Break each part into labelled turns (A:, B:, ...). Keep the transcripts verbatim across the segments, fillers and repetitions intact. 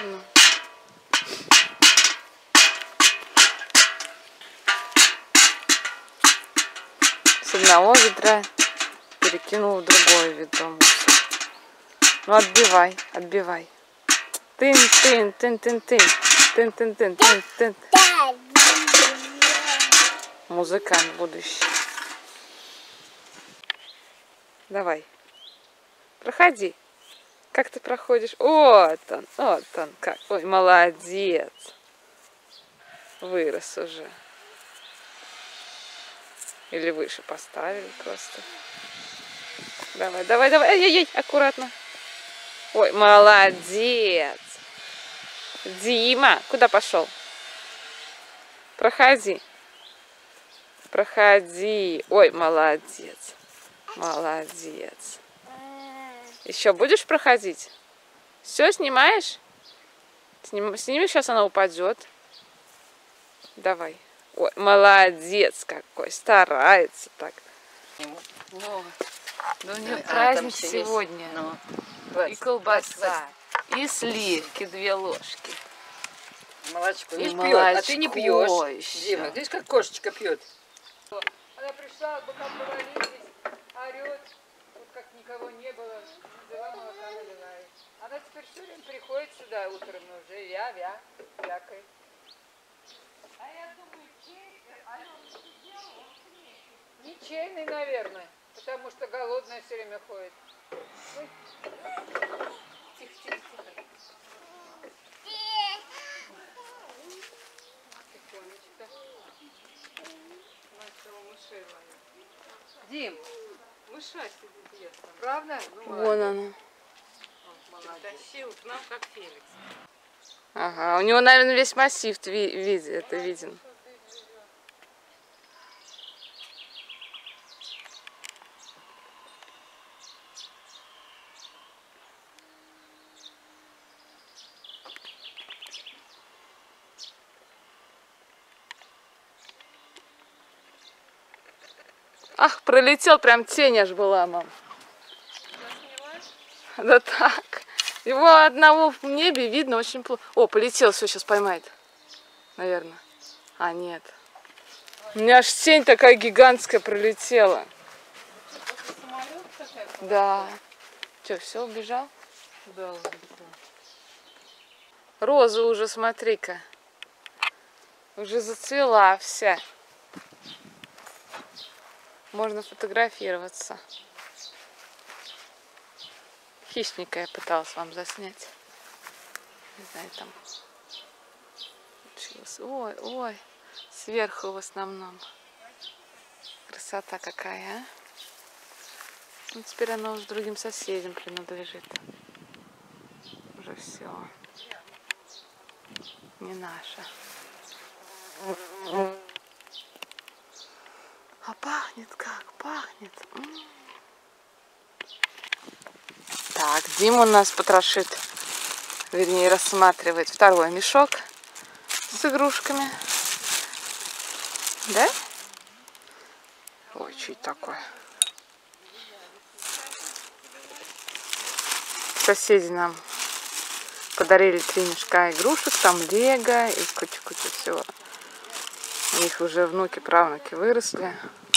A: Ну. С одного ведра перекинул в другое ведро. Ну отбивай, отбивай. Тын, тын, тын, тын, тын, тын, тын, тын, тын, тын. Музыкант будущий. Давай. Проходи. Как ты проходишь? Вот он, вот он как. Ой, молодец. Вырос уже. Или выше поставили просто. Давай, давай, давай. Ай-яй-яй, аккуратно. Ой, молодец. Дима, куда пошел? Проходи. Проходи. Ой, молодец. Молодец. Еще будешь проходить? Все, снимаешь? Сними, сними, сейчас она упадет. Давай. Ой, молодец какой. Старается так.
B: Ну,
A: да у нее праздник сегодня.
B: Ну,
A: и колбаса, и сливки, две ложки.
B: Молочко.
A: И
B: Видишь,
A: молочко
B: пьет, а ты не пьешь.
A: еще.
B: Дима, видишь, как кошечка пьет.
C: Она пришла, бока повалились, орет, вот как никого не было, взяла молока, наливает. Она теперь все время приходит сюда утром уже, вя-вя, вякает. А я думаю, чей, Алена сидела, он к ней. Ничейный, наверное, потому что голодная все время ходит. Ой. Тихо, тихо, тихо. Дим, мыша сидит ест. Правда? Ну,
A: вон она.
C: Тащил к нам, как Феликс.
A: Ага, у него, наверное, весь массив видит, это виден. Ах, пролетел, прям тень аж была, мам. Да так. Его одного в небе видно очень плохо. О, полетел, все, сейчас поймает. Наверное. А, нет. У меня аж тень такая гигантская пролетела. Да. Че, все, убежал?
C: Да, убежал.
A: Роза уже, смотри-ка. Уже зацвела вся. Можно фотографироваться. Хищника я пыталась вам заснять. Не знаю, там. Ой, ой. Сверху в основном. Красота какая, а? Ну, теперь она уже другим соседям принадлежит. Уже все. Не наша. А пахнет как? Пахнет. М-м. Так, Дима у нас потрошит, вернее, рассматривает второй мешок с игрушками. Да? Ой, что это такое? Соседи нам подарили три мешка игрушек, там лего и куча-куча всего. У них уже внуки, правнуки выросли.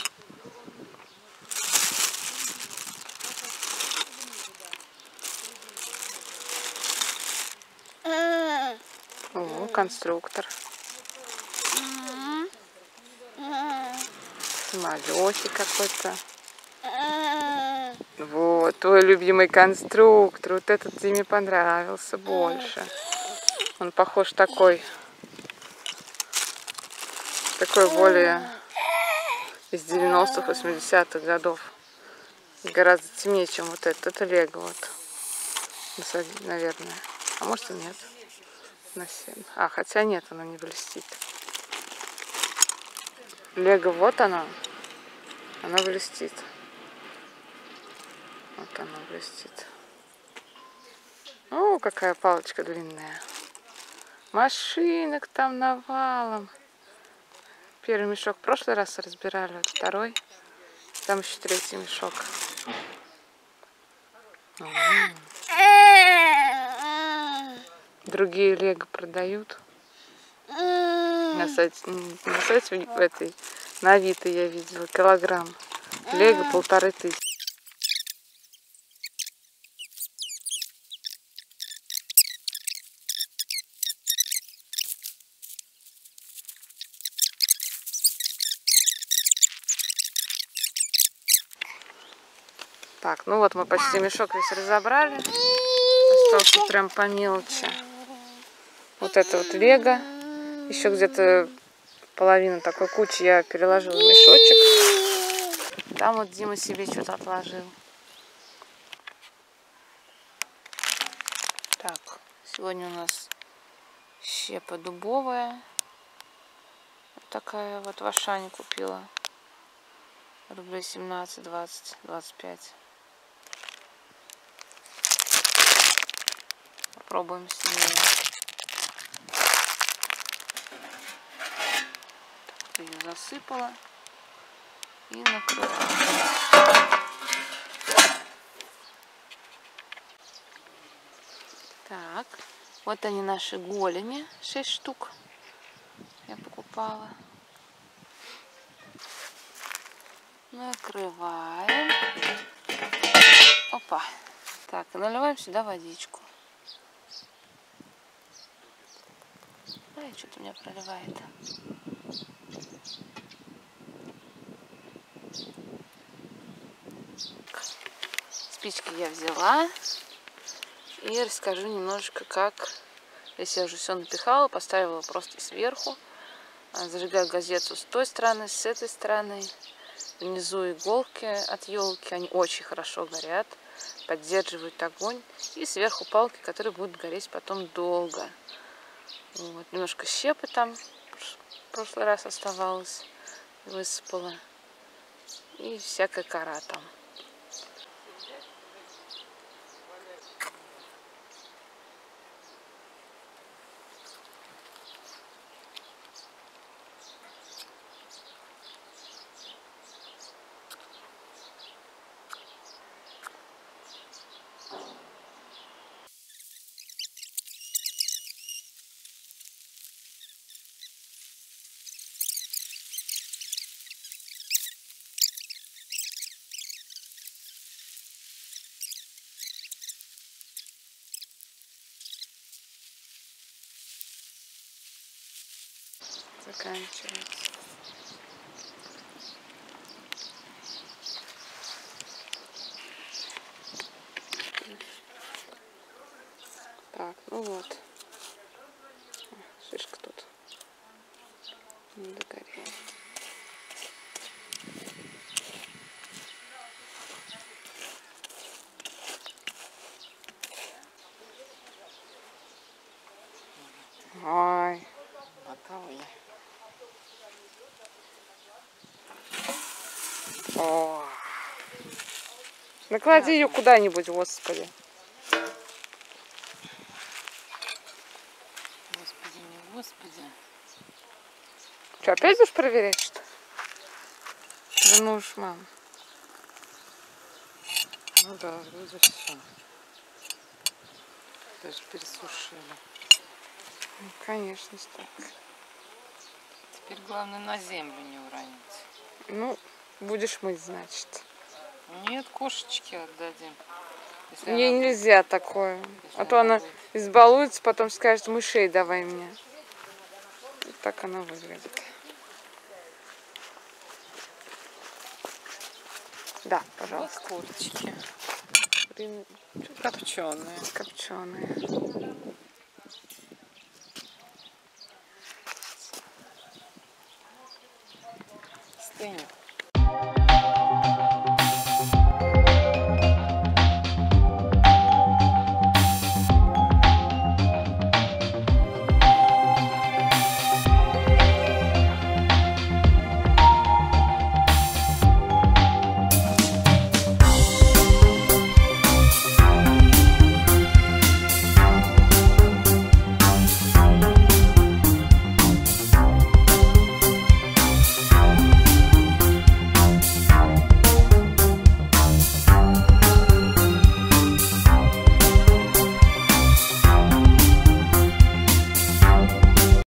A: О, конструктор. Самолетик какой-то. Вот, твой любимый конструктор. Вот этот Диме понравился больше. Он похож такой. Такой более из девяностых, восьмидесятых годов. Гораздо темнее, чем вот этот. Это лего вот. Наверное. А может и нет. На семь. А, хотя нет, оно не блестит. Лего, вот оно. Оно блестит. Вот оно блестит. О, какая палочка длинная. Машинок там навалом. Первый мешок в прошлый раз разбирали, вот второй. Там еще третий мешок. Другие лего продают. На сайте, на сайте в этой, на Авито я видела килограмм. Лего полторы тысячи. Так, ну вот мы почти мешок весь разобрали. Остался прям по мелочи. Вот это вот лего. Еще где-то половину такой кучи я переложила в мешочек. Там вот Дима себе что-то отложил. Так, сегодня у нас щепа дубовая. Вот такая вот в Ашане купила. Рублей семнадцать, двадцать, двадцать пять. Попробуем с ней. Так, ее засыпала и накрываю. Так, вот они наши големи, шесть штук я покупала. Накрываем. Опа. Так, и наливаем сюда водичку. Ай, что-то у меня проливает. Спички я взяла. И расскажу немножечко, как... Здесь я уже все напихала, поставила просто сверху. Зажигаю газету с той стороны, с этой стороны. Внизу иголки от елки, они очень хорошо горят, поддерживают огонь. И сверху палки, которые будут гореть потом долго. Вот, немножко щепы там в прошлый раз оставалось, высыпала. И всякая кора там. Заканчивается. Так, ну вот. Шишка тут не догорела. Ой. О. Наклади ее куда-нибудь, господи.
B: Господи, не господи.
A: Что, опять будешь проверять, что? Да ну уж, мам.
B: Ну да, вроде все. Даже пересушили.
A: Ну, конечно, так.
B: Теперь главное на землю не уронить.
A: Ну, будешь мыть, значит.
B: Нет, кошечке отдадим. Если
A: Ей
B: она
A: нельзя такое.
B: Если
A: А то
B: она
A: она
B: будет.
A: избалуется, потом скажет: мышей давай мне. Вот так она выглядит. Да,
B: будет
A: пожалуйста.
B: курочки.
A: Блин,
B: Копченые.
A: копченые.